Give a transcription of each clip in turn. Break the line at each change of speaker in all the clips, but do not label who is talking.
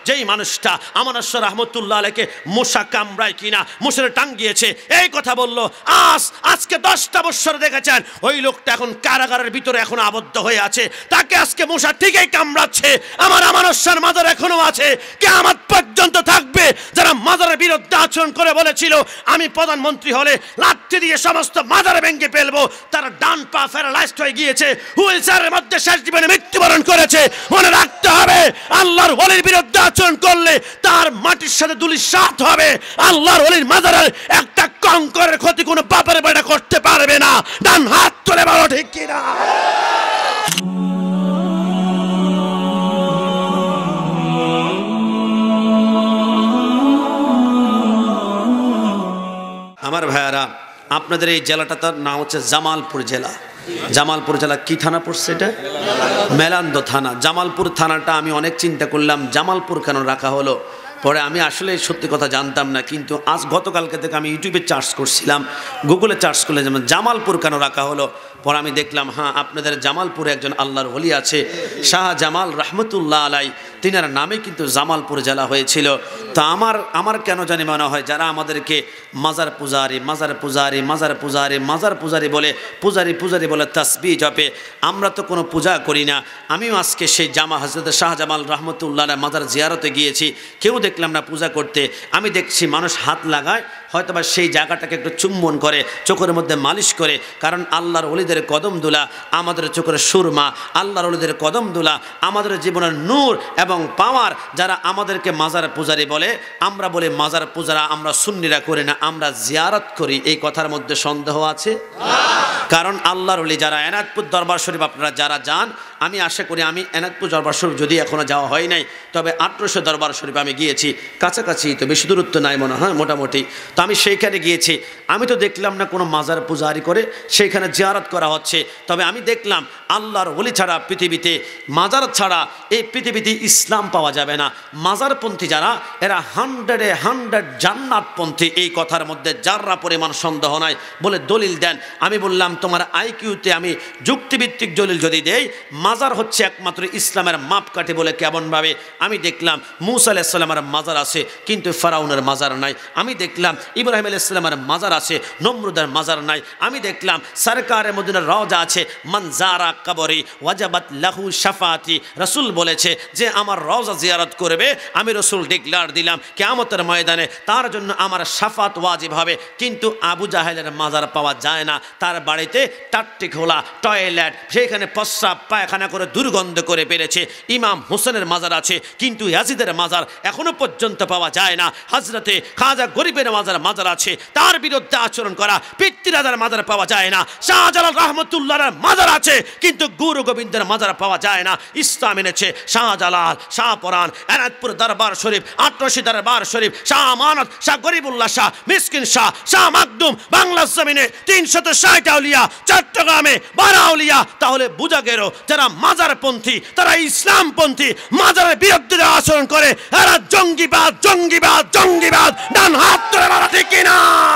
যেই মানুষটা আমানত শাহ রহমতুল্লাহ আলাইকে মশা কামড়ায় কিনা মশার টাঙ্গিয়েছে এই কথা বললো, আজকে 10টা বছর দেখেছেন ওই লোকটা এখন কারাগারের ভিতরে এখন আবদ্ধ হয়ে আছে, তাকে আজকে মশা ঠিকই কামড়াচ্ছে। আমার আমানত শাহর মাজার এখনো আছে, কিয়ামত পর্যন্ত থাকবে। যারা মাজারের বিরুদ্ধে আচরণ করে বলেছিল আমি প্রধানমন্ত্রী হলে লাঠি দিয়ে সমস্ত মাজার ভেঙে ফেলবো, তারা ডান পা প্যারালাইজড হয়ে গিয়েছে, হুইলচেয়ারের মধ্যে শেষ জীবনে মৃত্যুবরণ করেছে। মনে রাখতে হবে আল্লাহর ওলির বিরুদ্ধে আচরণ করলে তার মাটির সাথে ধূলিসাৎ হবে। আল্লাহর ওলির মাজারের একটা কঙ্করের ক্ষতি কোনো বাপের বেটা করতে পারবে না। ডান হাত তুলে বলো ঠিক কিনা। আমার ভাইয়ারা, আপনাদের এই জেলাটার নাম হচ্ছে জামালপুর জেলা। জামালপুর জেলা কি থানা পড়ছে? এটা মেলান্দ থানা। জামালপুর থানাটা আমি অনেক চিন্তা করলাম জামালপুর কেন রাখা হলো। পরে আমি আসলে সত্যি কথা জানতাম না, কিন্তু আজ গতকালকে থেকে আমি ইউটিউবে চার্জ করছিলাম, গুগলে চার্জ করলে যেমন জামালপুর কেন রাখা হলো। পরে আমি দেখলাম হ্যাঁ আপনাদের জামালপুরে একজন আল্লাহর ওলি আছে, শাহ জামাল রহমতুল্লাহ আলাই, তিনার নামে কিন্তু জামালপুর জেলা হয়েছিল। তা আমার কেন জানি মনে হয় যারা আমাদেরকে মাজার পূজারি মাজার পূজারি মাজার পূজারি মাজার পূজারি বলে পূজারি বলে তাসবিহ জপে, আমরা তো কোনো পূজা করি না। আমিও আজকে সেই হযরত শাহ জামাল রহমতুল্লাহ আলাই মাজার জিয়ারতে গিয়েছি, কেউ দেখলাম না পূজা করতে। আমি দেখছি মানুষ হাত লাগায়, হয়তোবা সেই জায়গাটাকে একটু চুম্বন করে, চোখের মধ্যে মালিশ করে, কারণ আল্লাহর ওলিদের কদম দুলা আমাদের চোখের সুরমা, আল্লাহর ওলিদের কদম দুলা আমাদের জীবনের নূর এবং পাওয়ার। যারা আমাদেরকে মাজার পূজারি বলে, আমরা বলি মাজার পূজারা আমরা সুন্নিরা করি না, আমরা জিয়ারত করি। এই কথার মধ্যে সন্দেহ আছে? কারণ আল্লাহর ওলি যারা এনায়তপুর দরবার শরীফ আপনারা যারা যান, আমি আশা করি, আমি এনায়তপুর দরবার শরীফ যদি এখনো যাওয়া হয় নাই, তবে 1800 দরবার শরীফ আমি গিয়েছি, কাছাকাছি, তো বেশি দূরত্ব নাই মনে হয় মোটামুটি। তো আমি সেইখানে গিয়েছি, আমি তো দেখলাম না কোনো মাজার পূজারি করে সেইখানে জিয়ারত করা হচ্ছে। তবে আমি দেখলাম আল্লাহর ওলি ছাড়া পৃথিবীতে, মাজার ছাড়া এই পৃথিবীতে ইসলাম পাওয়া যাবে না। মাজারপন্থী যারা, এরা 100 জান্নাতপন্থী, এই কথার মধ্যে যাররা পরিমাণ সন্দেহ নাই। বলে দলিল দেন। আমি বললাম তোমার আইকিউতে আমি যুক্তিভিত্তিক দলিল যদি দেই, মাজার হচ্ছে একমাত্র ইসলামের মাপকাঠি বলে কেমনভাবে আমি দেখলাম মূসা আলাইহিস সালামের মাজার আছে কিন্তু ফেরাউনের মাজার নাই। আমি দেখলাম ইব্রাহিম আলাইহিস সালামের মাজার আছে, নমরুদের মাজার নাই। আমি দেখলাম সরকারে মদিনার রওজা আছে, মান যারা কবরি ওয়াজাবাত লাহু শাফাতি। রাসূল বলেছে যে আমার রওজা জিয়ারত করবে, আমি রাসূল ডিক্লেয়ার দিলাম কিয়ামতের ময়দানে তার জন্য আমার শাফাত ওয়াজিব হবে। কিন্তু আবু জাহেলের মাজার পাওয়া যায় না, তার বাড়িতে টাট্টি খোলা টয়লেট, সেখানে প্রস্রাব পায়খানা করে দুর্গন্ধ করে পেরেছে। ইমাম হোসেনের মাজার আছে কিন্তু ইয়াজিদের মাজার এখনো পর্যন্ত পাওয়া যায় না। হযরতে খাজা গরিবের মাজার আছে, তার বিরুদ্ধে আচরণ করা পিতৃরাজার মাজার পাওয়া যায় না। শাহজালাল রহমতুল্লাহর মাজার আছে কিন্তু গুরু গোবিন্দের মাজার পাওয়া যায় না। ইসলাম এনেছে শাহজালাল, শাহপরান, এনায়তপুর দরবার শরীফ, ৮৮ দরবার শরীফ, শাহ আমানত, শাহ গরিবুল্লাহ শাহ, মিসকিন শাহ, শাহ মাকদুম, বাংলার জমিনে ৩৬০ আউলিয়া, চট্টগ্রামে 12 আউলিয়া। তাহলে বুঝা গেল যারা মাজারপন্থী, তারা ইসলামপন্থী, মাজারের বিরুদ্ধে আচরণ করে, এরা জঙ্গিবাদ জঙ্গিবাদ জঙ্গিবাদ। ডান হাত তুলে বলা ঠিক কিনা।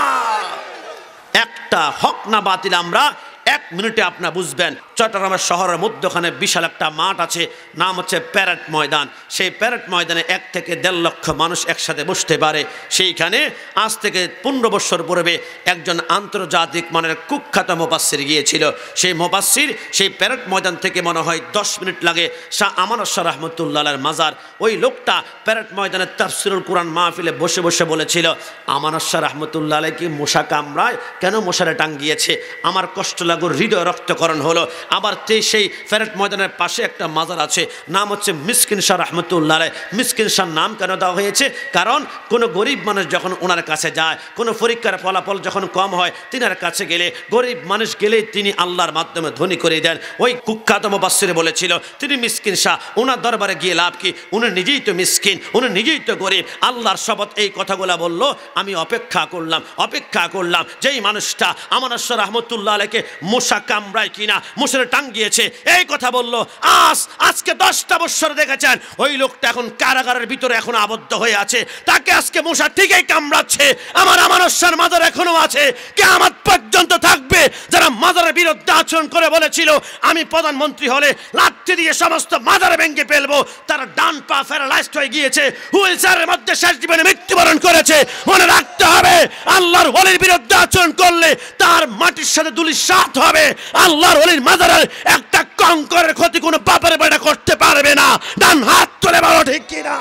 একটা হক না বাতিল আমরা 1 মিনিটে আপনারা বুঝবেন। চট্টগ্রামের শহরের মধ্যখানে বিশাল একটা মাঠ আছে, নাম হচ্ছে প্যারেড ময়দান। সেই প্যারেড ময়দানে 1 থেকে 1.5 লক্ষ মানুষ একসাথে বসতে পারে। সেইখানে আজ থেকে 15 বছর পূর্বে একজন আন্তর্জাতিক মানের কুখ্যাত মুফাসসির গিয়েছিল। সেই মুফাসসির সেই প্যারেড ময়দান থেকে মনে হয় 10 মিনিট লাগে শাহ আমানত শাহ রহমতুল্লাহর মাজার। ওই লোকটা প্যারেড ময়দানে তাফসিরুল কোরআন মাহফিলে বসে বসে বলেছিল, আমানত শাহ রহমতুল্লাহ কি মশা কামড়ায়, কেন মশারে টাঙ্গিয়েছে, আমার কষ্ট লাগুর, হৃদয় রক্তকরণ হলো। আবার সেই প্যারেড ময়দানের পাশে একটা মাজার আছে, নাম হচ্ছে মিসকিন শাহ রহমতুল্লাহ আলাইহি। মিসকিন শাহ নাম কেন দেওয়া হয়েছে? কারণ কোনো গরিব মানুষ যখন ওনার কাছে যায়, কোনো পরীক্ষার ফলাফল যখন কম হয়, তিনার কাছে গেলে, গরিব মানুষ গেলে তিনি আল্লাহর মাধ্যমে ধনী করে দেন। ওই কুখ্যাত মুফাসসির বলেছিল তিনি মিসকিন শাহ, ওনার দরবারে গিয়ে লাভ কি, উনি নিজেই তো মিসকিন, উনি নিজেই তো গরিব। আল্লাহর শপথ এই কথাগুলো বলল, আমি অপেক্ষা করলাম যেই মানুষটা আমানত শাহ রহমতুল্লাহ আলাইকে মশা কামড়ায় কিনা, মশারে টাঙ্গিয়েছে, এই কথা বলল। আজকে 10টা বছর দেখেছেন ওই লোকটা এখন কারাগারের ভিতরে এখন আবদ্ধ হয়ে আছে, তাকে আজকে মশা ঠিকই কামড়াচ্ছে। আমার আমানস্যার মাজার এখনো আছে, কিয়ামত পর্যন্ত থাকবে। যারা মাজারের বিরুদ্ধে আচরণ করে বলেছিল আমি প্রধানমন্ত্রী হলে লাঠি দিয়ে সমস্ত মাজার ভেঙে ফেলবো, তারা ডান পা প্যারালাইজড হয়ে গিয়েছে, হুইলচেয়ারের মধ্যে শেষ জীবনে মৃত্যুবরণ করেছে। মনে রাখতে হবে আল্লাহর ওলির বিরুদ্ধে আচরণ করলে তার মাটির সাথে ধূলিসাৎ হবে। আল্লাহর ওলির মাজারের একটা কঙ্করের ক্ষতি কোনো বাপের বেটা করতে পারবে না। ডান হাত তুলে বলো ঠিক কিনা।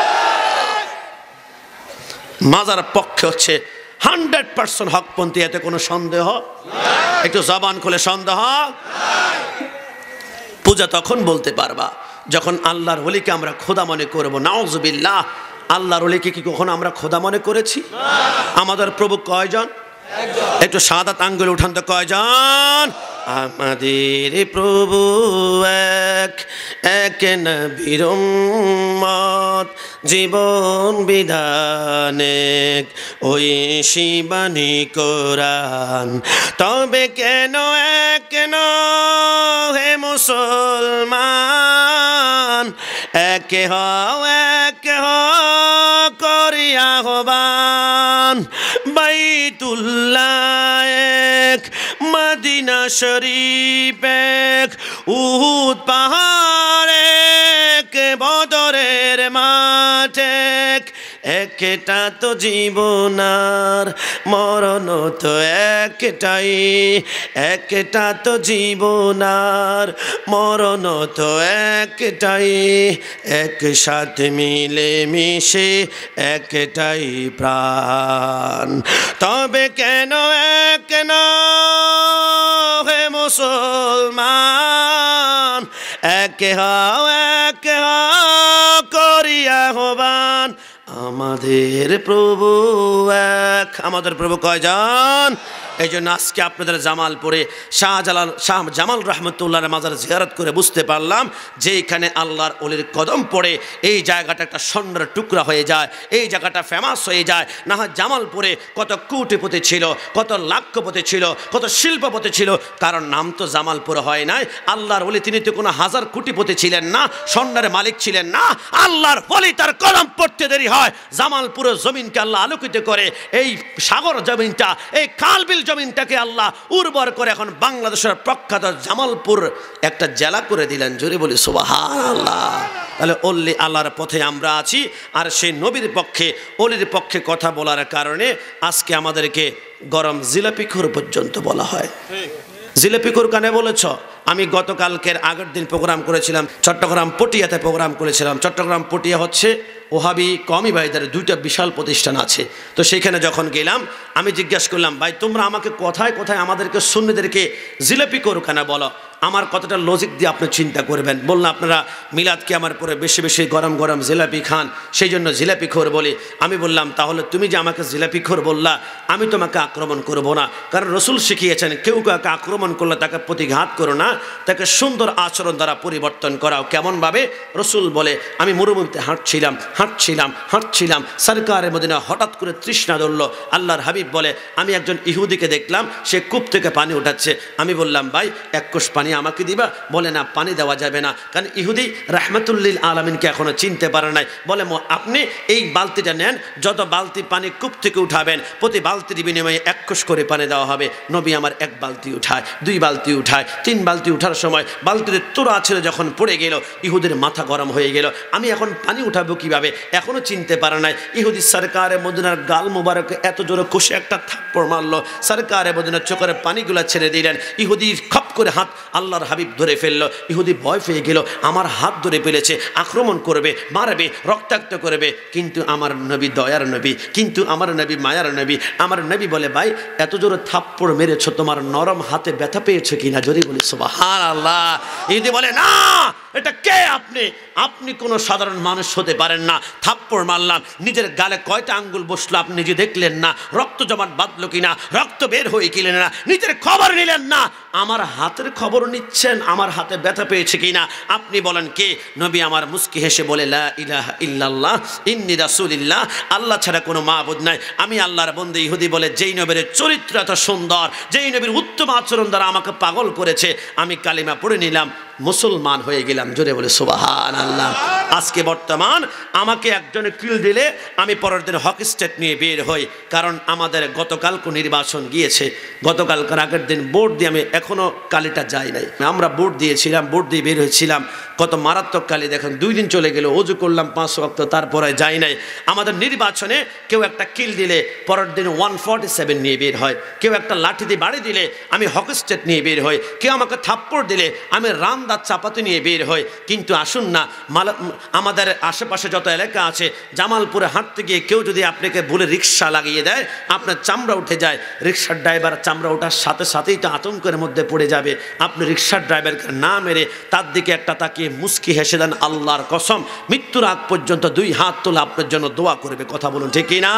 মাজার পক্ষে হচ্ছে 100% হকপন্থী, এতে কোনো সন্দেহ? একটু জবান খুলে সন্দেহ? পূজা তখন বলতে পারবা যখন আল্লাহর ওলিকে আমরা খোদা মনে করব। নাউজুবিল্লাহ, আল্লাহর ওলিকে কি কখনো আমরা খোদা মনে করেছি? আমাদের প্রভু কয়জন? একটু শাহাদাত আঙ্গুল উঠান তো, কয়জন? আমাদের প্রভু এক, এক নবীর উম্মত, জীবন বিধানে ওই শিবানী কোরআন। তবে কেন এক হে মুসলমান, এক করিয়া আহ্বান। বাইতুল্লাহ এক, মদিনা শরীফ এক, উহুদ পাহাড় এক, বদরের মাঠ এক। একটা তো জীবনার মরণ তো একটাই, একটা তো জীবনার মরণ তো একটাই। একসাথে মিলে মিশে একটাই প্রাণ। তবে কেন এক হে মুসলমান, এক করিয়া আহ্বান। আমাদের প্রভু এক। আমাদের প্রভু কয়জন? এই জন্য আজকে আপনাদের জামালপুরে শাহ জামাল রহমতুল্লাহর মাজার জিয়ারত করে বুঝতে পারলাম যে এখানে আল্লাহর ওলির কদম পড়ে এই জায়গাটা একটা স্বর্ণের টুকরা হয়ে যায়, এই জায়গাটা ফেমাস হয়ে যায়। না হয় জামালপুরে কত কোটিপতি ছিল, কত লাখপতি ছিল, কত শিল্পপতি ছিল, কারণ নাম তো জামালপুরে হয় নাই। আল্লাহর ওলি তিনি তো কোনো হাজার কোটিপতি ছিলেন না, স্বর্ণের মালিক ছিলেন না। আল্লাহর ওলি তার কদম পড়তে দেরি হয়। জামালপুরের জমিনকে আল্লাহ আলোকিত করে, এই সাগর জমিনটা, এই খালবিল জমিনটাকে আল্লাহ উর্বর করে এখন বাংলাদেশের প্রখ্যাত জামালপুর একটা জেলা করে দিলেন। জোরে বলি সুবহানাল্লাহ। তাহলে অলি আল্লাহর পথে আমরা আছি, আর সেই নবীর পক্ষে অলির পক্ষে কথা বলার কারণে আজকে আমাদেরকে গরম জিলাপিখোর পর্যন্ত বলা হয়। জিলাপিখোর কানে বলেছ? আমি গতকালকের আগের দিন প্রোগ্রাম করেছিলাম চট্টগ্রাম পটিয়াতে প্রোগ্রাম করেছিলাম। চট্টগ্রাম পটিয়া হচ্ছে ওহাবি কওমি ভাইদের দুইটা বিশাল প্রতিষ্ঠান আছে। তো সেইখানে যখন গেলাম আমি জিজ্ঞাসা করলাম, ভাই তোমরা আমাকে কোথায় কোথায় আমাদেরকে সুন্নিদেরকে জিলাপিখোর কেন বলো? আমার কতটা লজিক দিয়ে আপনি চিন্তা করবেন। বললাম আপনারা মিলাদকে আমার পরে বেশি বেশি গরম গরম জিলাপি খান, সেই জন্য জিলাপিখোর বলি। আমি বললাম তাহলে তুমি যে আমাকে জিলাপিখোর বললা, আমি তোমাকে আক্রমণ করব না, কারণ রসুল শিখিয়েছেন কেউ কাউকে আক্রমণ করলে তাকে প্রতিঘাত করো না, তাকে সুন্দর আচরণ দ্বারা পরিবর্তন করাও। কেমনভাবে? রসুল বলে আমি মরুভূমিতে হাঁটছিলাম, সরকারের মদিনা হঠাৎ করে তৃষ্ণা ধরল। আল্লাহর হাবিব বলে আমি একজন ইহুদিকে দেখলাম সে কূপ থেকে পানি উঠাচ্ছে। আমি বললাম ভাই এক কোষ পানি আমাকে দিবা? বলে না, পানি দেওয়া যাবে না, কারণ ইহুদি রাহমাতুল্লিল আলামিনকে এখনো চিনতে পারে নাই। বলে আপনি এই বালতিটা নেন, যত বালতি পানি কূপ থেকে উঠাবেন প্রতি বালতির বিনিময়ে এক কোষ করে পানি দেওয়া হবে। নবী আমার 1 বালতি উঠায়, 2 বালতি উঠায়, 3 বালতি উঠার সময় বালতিতে তোরা ছিল যখন পড়ে গেল, ইহুদের মাথা গরম হয়ে গেল। আমি এখন পানি উঠাবো কিভাবে? এখনো চিনতে পারে নাই। ইহুদি সরকারে মদিনার গাল মুবারকে এত জোরে কষে একটা থাপ্পড় মারলো, সরকারে মদিনার চোখের পানিগুলা ছেড়ে দিলেন। ইহুদির খপ করে হাত আল্লাহর হাবিব ধরে ফেললো। ইহুদি ভয় পেয়ে গেল, আমার হাত ধরে ফেলেছে, আক্রমণ করবে, মারবে, রক্তাক্ত করবে। কিন্তু আমার নবী দয়ার নবী, কিন্তু আমার নবী মায়ার নবী। আমার নবী বলে ভাই এত জোরে থাপ্পড় মেরেছো, তোমার নরম হাতে ব্যথা পেয়েছো কিনা? জোরে বলি সুবহানাল্লাহ। ইহুদি বলে না, এটা কে আপনি? আপনি কোনো সাধারণ মানুষ হতে পারেন না। থাপ্পড় মারলাম, নিজের গালে কয়টা আঙ্গুল বসলো আপনি নিজে দেখলেন না? রক্ত জমাট বাঁধলো কিনা, রক্ত বের হয়ে কিলেন না, নিজের খবর নিলেন না। আমার হাতের খবর নিচ্ছেন, আমার হাতে ব্যথা পেয়েছে কিনা আপনি বলেন কে? নবী আমার মুস্কি হেসে বলে, লা ইলাহা ইল্লাল্লাহ ইন্নী রাসূলুল্লাহ, আল্লাহ ছাড়া কোনো মাবুদ নাই, আমি আল্লাহর বান্দা। ইহুদি বলে, যেই নবীর চরিত্র এত সুন্দর, যেই নবীর উত্তম আচরণ দ্বারা আমাকে পাগল করেছে, আমি কালিমা পড়ে নিলাম, মুসলমান হয়ে গেলাম। জোরে বলে সুবহানাল্লাহ। আজকে বর্তমান আমাকে একজনে কিল দিলে আমি পরের দিন হকি স্টেট নিয়ে বের হই, কারণ আমাদের গতকালকে নির্বাচন গিয়েছে, গতকালকার আগের দিন ভোট দিয়ে আমি এখনো কালিটা যাই নাই। আমরা ভোট দিয়েছিলাম, ভোট দিয়ে বের হয়েছিলাম, কত মারাত্মক কালি দেখেন, 2 দিন চলে গেল, ওযু করলাম 5 ওয়াক্ত, তারপরে যাই নাই। আমাদের নির্বাচনে কেউ একটা কিল দিলে পরের দিন 147 নিয়ে বের হয়, কেউ একটা লাঠি দিয়ে বাড়ি দিলে আমি হকি স্টেট নিয়ে বের হই, কেউ আমাকে থাপ্পড় দিলে আমি রামদার চাপাতি নিয়ে বের হই। কিন্তু আসুন না, আমাদের আশেপাশে যত এলাকা আছে, জামালপুরে হাঁটতে গিয়ে কেউ যদি আপনাকে বলে রিক্সা লাগিয়ে দেয়, আপনার চামড়া উঠে যায়, রিক্সার ড্রাইভার চামড়া ওঠার সাথে সাথেই তো আতঙ্কের মধ্যে পড়ে যাবে। আপনি রিক্সার ড্রাইভারকে না মেরে তার দিকে একটা তাকিয়ে মুস্কি হেসে দেন, আল্লাহর কসম মৃত্যুর আগ পর্যন্ত 2 হাত তোলা আপনার জন্য দোয়া করবে। কথা বলুন ঠিক কি না?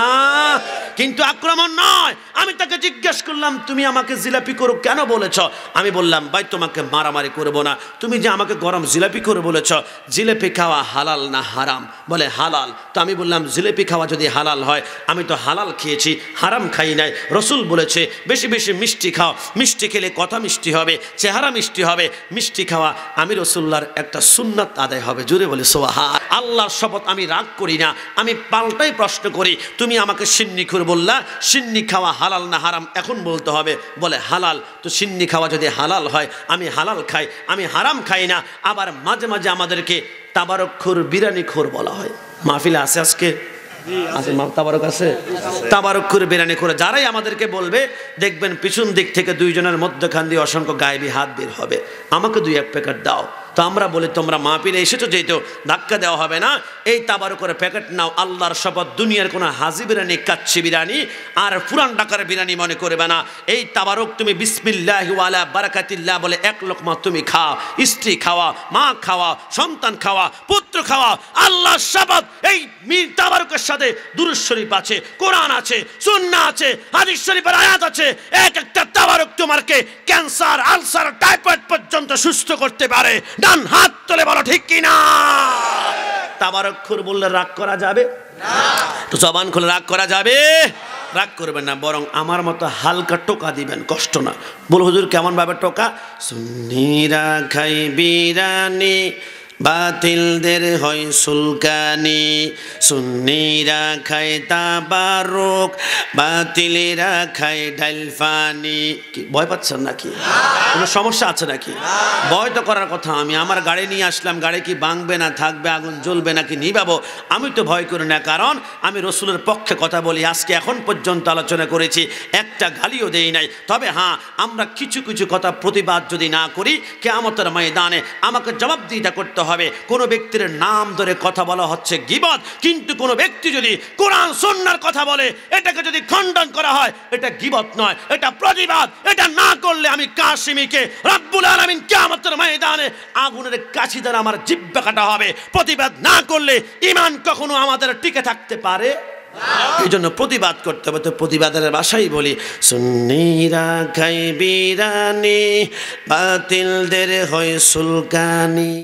কিন্তু আক্রমণ নয়। আমি তাকে জিজ্ঞেস করলাম, তুমি আমাকে জিলাপি করো কেন বলেছ? আমি বললাম, ভাই তোমাকে মারামারি করব না, তুমি যে আমাকে গরম জিলাপি করে বলেছ, জিলাপি খাওয়া হালাল না হারাম? বলে হালাল। তো আমি বললাম, জিলাপি খাওয়া যদি হালাল হয়, আমি তো হালাল খেয়েছি, হারাম খাই নাই। রসুল বলেছে বেশি বেশি মিষ্টি খাও, মিষ্টি খেলে কথা মিষ্টি হবে, চেহারা মিষ্টি হবে। মিষ্টি খাওয়া আমি রসুল্লাহর একটা সুন্নাত আদায় হবে। জোরে বলে সুবহান। আল্লাহর শপথ আমি রাগ করি না, আমি পাল্টাই প্রশ্ন করি, তুমি আমাকে সিন্নি খুর বললা, সিন্নি খাওয়া হালাল না হারাম এখন বলতে হবে। বলে হালাল। তো সিন্নি খাওয়া যদি হালাল হয়, আমি হালাল খাই, আমি হারাম খাই না। আবার মাঝে মাঝে আমাদেরকে তাবারকখোর, বিরানিখোর বলা হয়। মাহফিলে আছে আজকে আছে, তাবারক আছে, তাবারকখোর, বিরানিখোর যারাই আমাদেরকে বলবে, দেখবেন পিছন দিক থেকে 2 জনের মধ্যখান দিয়ে অসংখ্য গায়েবী হাত বের হবে, আমাকে 2-1 প্যাকেট দাও। তো আমরা বলি, তোমরা মাহফিলে এসেছো যেহেতু ধাক্কা দেওয়া হবে না, এই তাবারকের প্যাকেট নাও। আল্লাহর শপথ, দুনিয়ার কোনো হাজি বিরিয়ানি, কাচ্চি বিরিয়ানি আর পুরান ঢাকার বিরিয়ানি মনে করবে না। এই তাবারক তুমি বিসমিল্লাহি ওয়া আলা বারাকাতিল্লাহ বলে 1 লোকমা তুমি খাও, স্ত্রী খাওয়া, মা খাওয়া, সন্তান খাওয়া, পুত্র খাওয়া। আল্লাহর শপথ, এই তাবারকের সাথে দুরূদ শরীফ আছে, কোরআন আছে, সুন্নাহ আছে, হাদিস শরীফের আয়াত আছে। একটা তাবারক তোমাকে ক্যান্সার, আলসার, টাইফয়েড পর্যন্ত সুস্থ করতে পারে। ডান হাত তুলে বলো ঠিক কি না? তাবারকখোর বললে রাগ করা যাবে না? তো জবান খুলে রাগ করা যাবে? রাগ করবেন না, বরং আমার মতো হালকা টোকা দিবেন, কষ্ট না। বল হুজুর কেমন ভাবে টোকা? সুন্নিরা খাই বিরানি, বাতিলদের হয় সুলকানি, সুন্নিরা খায় তাবারক, বাতিলেরা খায় ডালফানি। কি ভয় পাচ্ছেন নাকি? কোনো সমস্যা আছে নাকি? ভয় তো করার কথা। আমি আমার গাড়ি নিয়ে আসলাম, গাড়ি কি ভাঙবে না থাকবে, আগুন জ্বলবে নাকি নিভাবো? আমি তো ভয় করি না, কারণ আমি রসুলের পক্ষে কথা বলি। আজকে এখন পর্যন্ত আলোচনা করেছি, একটা গালিও দেই নাই। তবে হ্যাঁ, আমরা কিছু কিছু কথা প্রতিবাদ যদি না করি, কিয়ামতের ময়দানে আমাকে জবাবদিহিতা করতে হবে। কোন ব্যক্তির নাম ধরে কথা বলা হচ্ছে গীবত, কিন্তু কোন ব্যক্তি যদি কোরআন সুন্নাহর কথা বলে, এটাকে যদি খণ্ডন করা হয়, এটা গীবত নয়, এটা প্রতিবাদ। এটা না করলে আমি কাশিমীকে রব্বুল আলামিন কিয়ামতের ময়দানে আগুনের কাছি দ্বারা আমার জিহ্বা কাটা হবে। প্রতিবাদ না করলে ঈমান কখনো আমাদের টিকে থাকতে পারে এই জন্য প্রতিবাদ করতে হবে। তো প্রতিবাদের ভাষাই বলি, সুন্নিরা খায় বিরানি, বাতিলদের হয় সুলকানি।